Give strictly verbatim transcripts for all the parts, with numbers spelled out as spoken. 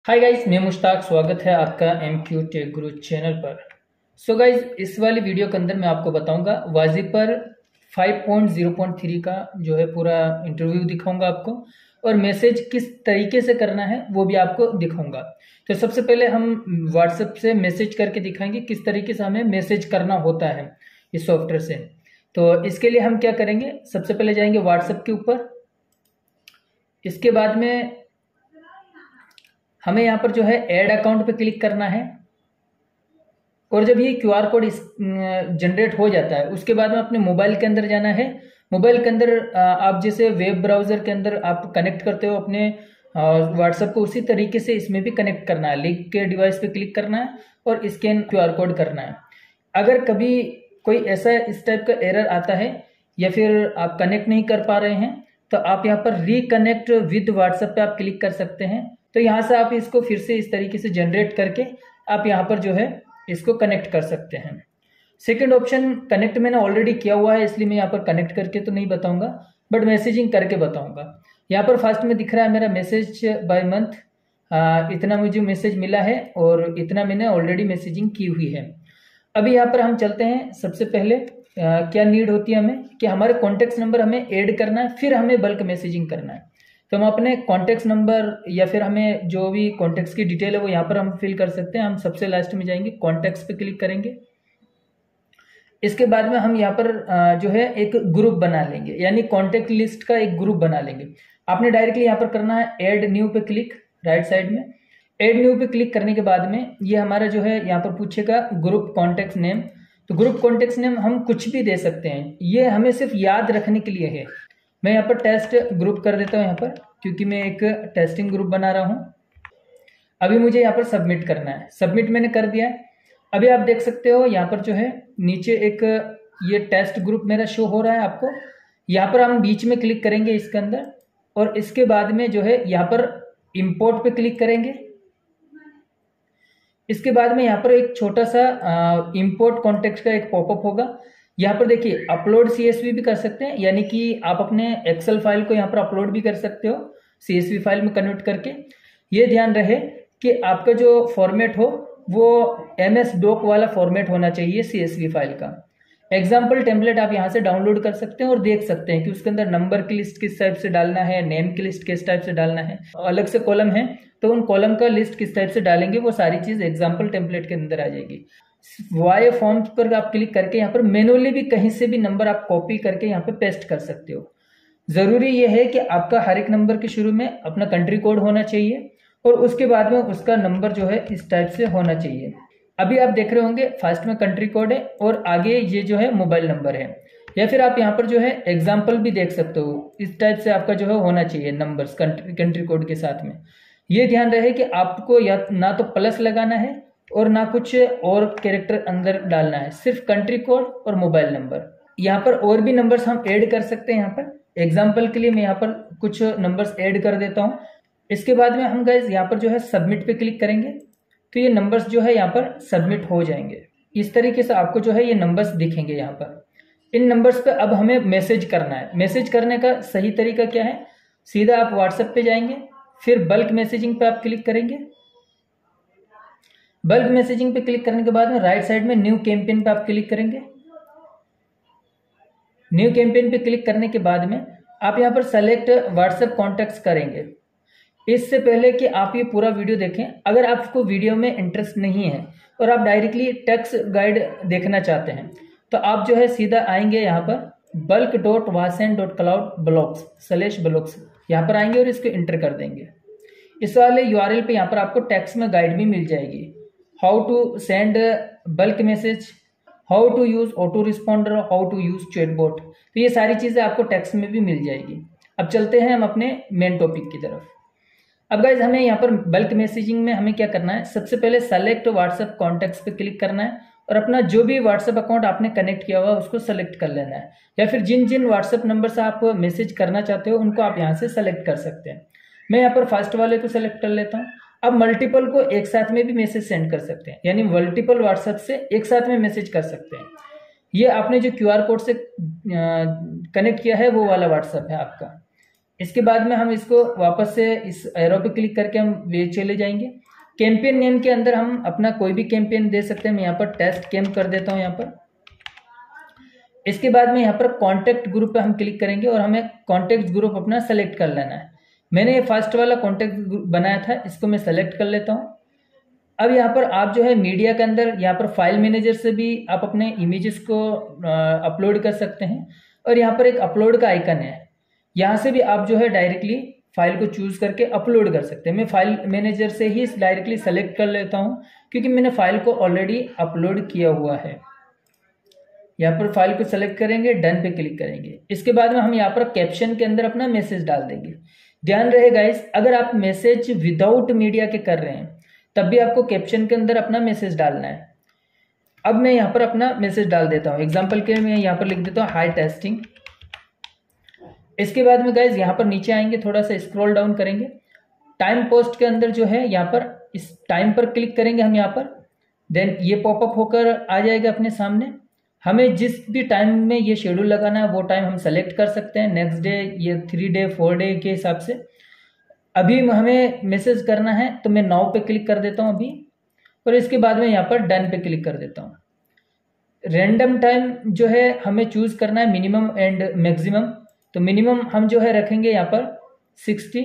Hi guys, मैं मुश्ताक। स्वागत है आपका M Q tech Guru channel पर। सो गाइस, इस वाली वीडियो के अंदर मैं आपको बताऊंगा वाजिपर five point zero point three का जो है पूरा इंटरव्यू दिखाऊंगा आपको, और मैसेज किस तरीके से करना है वो भी आपको दिखाऊंगा। तो सबसे पहले हम व्हाट्सएप से मैसेज करके दिखाएंगे किस तरीके से हमें मैसेज करना होता है इस सॉफ्टवेयर से। तो इसके लिए हम क्या करेंगे, सबसे पहले जाएंगे व्हाट्सएप के ऊपर। इसके बाद में हमें यहाँ पर जो है ऐड अकाउंट पे क्लिक करना है, और जब ये क्यूआर कोड इस जनरेट हो जाता है उसके बाद में अपने मोबाइल के अंदर जाना है। मोबाइल के अंदर आप जैसे वेब ब्राउज़र के अंदर आप कनेक्ट करते हो अपने व्हाट्सएप को, उसी तरीके से इसमें भी कनेक्ट करना है। लिंक के डिवाइस पे क्लिक करना है और स्कैन क्यूआर कोड करना है। अगर कभी कोई ऐसा इस टाइप का एरर आता है या फिर आप कनेक्ट नहीं कर पा रहे हैं तो आप यहाँ पर रिकनेक्ट विद व्हाट्सएप पे आप क्लिक कर सकते हैं। तो यहाँ से आप इसको फिर से इस तरीके से जनरेट करके आप यहाँ पर जो है इसको कनेक्ट कर सकते हैं। सेकंड ऑप्शन कनेक्ट मैंने ऑलरेडी किया हुआ है, इसलिए मैं यहाँ पर कनेक्ट करके तो नहीं बताऊंगा, बट मैसेजिंग करके बताऊंगा। यहाँ पर फर्स्ट में दिख रहा है मेरा मैसेज बाय मंथ, इतना मुझे मैसेज मिला है और इतना मैंने ऑलरेडी मैसेजिंग की हुई है। अभी यहाँ पर हम चलते हैं। सबसे पहले आ, क्या नीड होती है हमें कि हमारे कॉन्टेक्ट नंबर हमें ऐड करना है, फिर हमें बल्क मैसेजिंग करना है। तो हम अपने कॉन्टेक्ट नंबर या फिर हमें जो भी कॉन्टेक्ट्स की डिटेल है वो यहाँ पर हम फिल कर सकते हैं। हम सबसे लास्ट में जाएंगे, कॉन्टेक्ट्स पे क्लिक करेंगे। इसके बाद में हम यहाँ पर जो है एक ग्रुप बना लेंगे, यानी कॉन्टेक्ट लिस्ट का एक ग्रुप बना लेंगे। आपने डायरेक्टली यहाँ पर करना है ऐड न्यू पे क्लिक, राइट साइड में ऐड न्यू पे क्लिक करने के बाद में ये हमारा जो है यहाँ पर पूछेगा ग्रुप कॉन्टेक्ट नेम। तो ग्रुप कॉन्टेक्ट नेम हम कुछ भी दे सकते हैं, ये हमें सिर्फ याद रखने के लिए है। मैं यहाँ पर टेस्ट ग्रुप कर देता हूँ यहाँ पर, क्योंकि मैं एक टेस्टिंग ग्रुप बना रहा हूँ। अभी मुझे यहाँ पर सबमिट करना है, सबमिट मैंने कर दिया है। अभी आप देख सकते हो यहाँ पर जो है नीचे एक ये टेस्ट ग्रुप मेरा शो हो रहा है आपको। यहाँ पर हम बीच में क्लिक करेंगे इसके अंदर, और इसके बाद में जो है यहाँ पर इंपोर्ट पे क्लिक करेंगे। इसके बाद में यहाँ पर एक छोटा सा इंपोर्ट कॉन्टेक्स्ट का एक पॉपअप होगा। यहाँ पर देखिए अपलोड सीएसवी भी कर सकते हैं, यानी कि आप अपने एक्सेल फाइल को यहाँ पर अपलोड भी कर सकते हो सीएसवी फाइल में कन्वर्ट करके। ये ध्यान रहे कि आपका जो फॉर्मेट हो वो एमएस डॉक वाला फॉर्मेट होना चाहिए सीएसवी फाइल का। एग्जाम्पल टेम्पलेट आप यहाँ से डाउनलोड कर सकते हैं और देख सकते हैं कि उसके अंदर नंबर की लिस्ट किस टाइप से डालना है, नेम की लिस्ट किस टाइप से डालना है, अलग से कॉलम है तो उन कॉलम का लिस्ट किस टाइप से डालेंगे, वो सारी चीज एग्जाम्पल टेम्पलेट के अंदर आ जाएगी। वाई फॉर्म्स पर आप क्लिक करके यहाँ पर मैनुअली भी कहीं से भी नंबर आप कॉपी करके यहाँ पे पेस्ट कर सकते हो। जरूरी ये है कि आपका हर एक नंबर के शुरू में अपना कंट्री कोड होना चाहिए और उसके बाद में उसका नंबर जो है इस टाइप से होना चाहिए। अभी आप देख रहे होंगे फर्स्ट में कंट्री कोड है और आगे ये जो है मोबाइल नंबर है, या फिर आप यहाँ पर जो है एग्जाम्पल भी देख सकते हो। इस टाइप से आपका जो है होना चाहिए नंबर्स कंट्री कंट्री कोड के साथ में। ये ध्यान रहे कि आपको या ना तो प्लस लगाना है और ना कुछ और कैरेक्टर अंदर डालना है, सिर्फ कंट्री कोड और मोबाइल नंबर। यहाँ पर और भी नंबर्स हम ऐड कर सकते हैं। यहाँ पर एग्जाम्पल के लिए मैं यहाँ पर कुछ नंबर्स ऐड कर देता हूँ। इसके बाद में हम गाइस यहाँ पर जो है सबमिट पे क्लिक करेंगे तो ये नंबर्स जो है यहाँ पर सबमिट हो जाएंगे। इस तरीके से आपको जो है ये नंबर्स दिखेंगे यहाँ पर। इन नंबर्स पे अब हमें मैसेज करना है। मैसेज करने का सही तरीका क्या है, सीधा आप व्हाट्सएप पे जाएंगे, फिर बल्क मैसेजिंग पे आप क्लिक करेंगे। बल्क मैसेजिंग पे क्लिक करने के बाद में राइट साइड में न्यू कैंपेन पे आप क्लिक करेंगे। न्यू कैंपेन पे क्लिक करने के बाद में आप यहाँ पर सेलेक्ट व्हाट्सएप कॉन्टैक्ट्स करेंगे। इससे पहले कि आप ये पूरा वीडियो देखें, अगर आपको वीडियो में इंटरेस्ट नहीं है और आप डायरेक्टली टेक्स्ट गाइड देखना चाहते हैं तो आप जो है सीधा आएंगे यहाँ पर बल्क डॉट वासेन dot cloud blocks slash blocks, यहाँ पर आएंगे और इसको इंटर कर देंगे। इस वाले यूआरएल पे यहाँ पर आपको टेक्स्ट में गाइड भी मिल जाएगी, how to send bulk message, how to use auto responder, how to use chatbot. तो ये सारी चीजें आपको टेक्स्ट में भी मिल जाएगी। अब चलते हैं हम अपने मेन टॉपिक की तरफ। अब गाइज हमें यहाँ पर बल्क मैसेजिंग में हमें क्या करना है, सबसे पहले सेलेक्ट व्हाट्सएप कॉन्टैक्ट्स पे क्लिक करना है और अपना जो भी व्हाट्सएप अकाउंट आपने कनेक्ट किया हुआ है उसको सेलेक्ट कर लेना है, या फिर जिन जिन व्हाट्सएप नंबर से आप मैसेज करना चाहते हो उनको आप यहाँ से सेलेक्ट कर सकते हैं। मैं यहाँ पर फर्स्ट वाले को सेलेक्ट कर लेता हूँ। अब मल्टीपल को एक साथ में भी मैसेज सेंड कर सकते हैं, यानी मल्टीपल व्हाट्सएप से एक साथ में मैसेज कर सकते हैं। ये आपने जो क्यूआर कोड से कनेक्ट किया है वो वाला व्हाट्सएप है आपका। इसके बाद में हम इसको वापस से इस एरो पे क्लिक करके हम वे चले जाएंगे। कैंपेन नेम के अंदर हम अपना कोई भी कैंपेन दे सकते हैं। मैं यहाँ पर टेस्ट कैंप कर देता हूँ यहाँ पर। इसके बाद में यहाँ पर कॉन्टैक्ट ग्रुप पे हम क्लिक करेंगे और हमें कॉन्टैक्ट ग्रुप अपना सेलेक्ट कर लेना है। मैंने ये फर्स्ट वाला कॉन्टैक्ट ग्रुप बनाया था, इसको मैं सेलेक्ट कर लेता हूँ। अब यहाँ पर आप जो है मीडिया के अंदर यहाँ पर फाइल मैनेजर से भी आप अपने इमेजेस को अपलोड कर सकते हैं और यहाँ पर एक अपलोड का आइकन है, यहाँ से भी आप जो है डायरेक्टली फाइल को चूज करके अपलोड कर सकते हैं। मैं फाइल मैनेजर से ही डायरेक्टली सेलेक्ट कर लेता हूँ क्योंकि मैंने फाइल को ऑलरेडी अपलोड किया हुआ है। यहाँ पर फाइल को सेलेक्ट करेंगे, डन पे क्लिक करेंगे। इसके बाद में हम यहाँ पर कैप्शन के अंदर अपना मैसेज डाल देंगे। ध्यान रहे गाइस, अगर आप मैसेज विदाउट मीडिया के कर रहे हैं तब भी आपको कैप्शन के अंदर अपना मैसेज डालना है। अब मैं यहाँ पर अपना मैसेज डाल देता हूँ। एग्जाम्पल के मैं यहाँ पर लिख देता हूँ हाई टेस्टिंग। इसके बाद में गाइज यहाँ पर नीचे आएंगे, थोड़ा सा स्क्रॉल डाउन करेंगे। टाइम पोस्ट के अंदर जो है यहाँ पर इस टाइम पर क्लिक करेंगे हम यहाँ पर, देन ये पॉपअप होकर आ जाएगा अपने सामने। हमें जिस भी टाइम में ये शेड्यूल लगाना है वो टाइम हम सेलेक्ट कर सकते हैं, नेक्स्ट डे, ये थ्री डे फोर डे के हिसाब से। अभी हमें मैसेज करना है तो मैं नाउ पे क्लिक कर देता हूँ अभी, और इसके बाद में यहाँ पर डन पे क्लिक कर देता हूँ। रैंडम टाइम जो है हमें चूज करना है मिनिमम एंड मैक्सिमम, तो मिनिमम हम जो है रखेंगे यहाँ पर सिक्सटी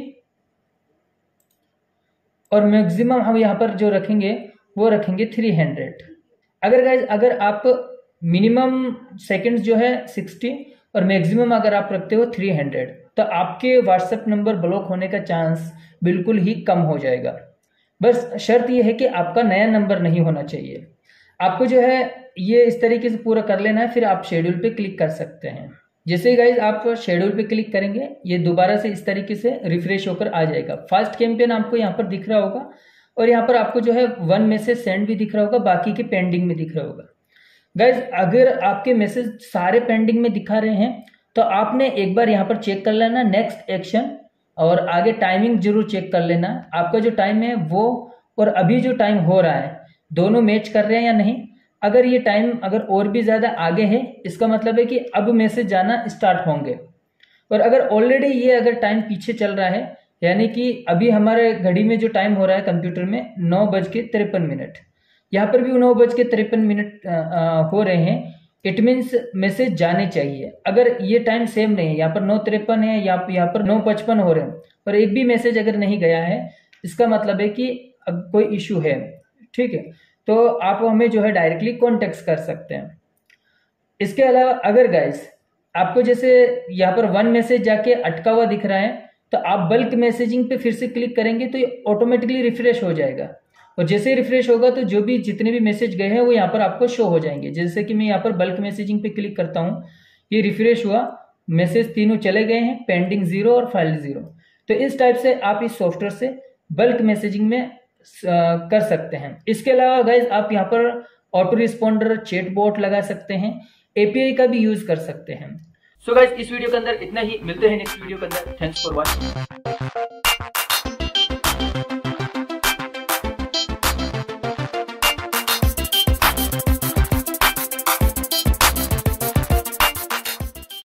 और मैक्सिमम हम यहाँ पर जो रखेंगे वो रखेंगे थ्री हंड्रेड। अगर गाइज अगर आप मिनिमम सेकंड्स जो है सिक्सटी और मैक्सिमम अगर आप रखते हो थ्री हंड्रेड तो आपके व्हाट्सएप नंबर ब्लॉक होने का चांस बिल्कुल ही कम हो जाएगा। बस शर्त यह है कि आपका नया नंबर नहीं होना चाहिए। आपको जो है ये इस तरीके से पूरा कर लेना है, फिर आप शेड्यूल पे क्लिक कर सकते हैं। जैसे ही गाइज आप शेड्यूल पे क्लिक करेंगे ये दोबारा से इस तरीके से रिफ्रेश होकर आ जाएगा। फर्स्ट कैंपेन आपको यहाँ पर दिख रहा होगा और यहाँ पर आपको जो है वन मैसेज सेंड भी दिख रहा होगा, बाकी के पेंडिंग में दिख रहा होगा। गाइज अगर आपके मैसेज सारे पेंडिंग में दिखा रहे हैं तो आपने एक बार यहाँ पर चेक कर लेना नेक्स्ट एक्शन, और आगे टाइमिंग जरूर चेक कर लेना आपका जो टाइम है वो और अभी जो टाइम हो रहा है दोनों मैच कर रहे हैं या नहीं। अगर ये टाइम अगर और भी ज़्यादा आगे है इसका मतलब है कि अब मैसेज जाना स्टार्ट होंगे, और अगर ऑलरेडी ये अगर टाइम पीछे चल रहा है यानी कि अभी हमारे घड़ी में जो टाइम हो रहा है कंप्यूटर में नौ बज के तिरपन मिनट, यहाँ पर भी नौ बज के तिरपन मिनट हो रहे हैं, इट मीन्स मैसेज जाने चाहिए। अगर ये टाइम सेम नहीं है, यहाँ पर नौ तिरपन है या यहाँ पर नौ पचपन हो रहे हैं और एक भी मैसेज अगर नहीं गया है इसका मतलब है कि अब कोई इशू है। ठीक है, तो आप हमें जो है डायरेक्टली कॉन्टेक्ट कर सकते हैं। इसके अलावा अगर गाइस आपको जैसे यहाँ पर वन मैसेज जाके अटका हुआ दिख रहा है तो आप बल्क मैसेजिंग पे फिर से क्लिक करेंगे तो ये ऑटोमेटिकली रिफ्रेश हो जाएगा, और जैसे ही रिफ्रेश होगा तो जो भी जितने भी मैसेज गए हैं वो यहाँ पर आपको शो हो जाएंगे। जैसे कि मैं यहाँ पर बल्क मैसेजिंग पे क्लिक करता हूँ, ये रिफ्रेश हुआ, मैसेज तीनों चले गए हैं, पेंडिंग जीरो और फाइल जीरो। तो इस टाइप से आप इस सॉफ्टवेयर से बल्क मैसेजिंग में आ, कर सकते हैं। इसके अलावा गाइज आप यहाँ पर ऑटो रिस्पॉन्डर, चैट बॉट लगा सकते हैं, एपीआई का भी यूज कर सकते हैं। सो गाइज इस वीडियो के अंदर इतना ही, मिलते हैं नेक्स्ट वीडियो के अंदर। Thanks for watching.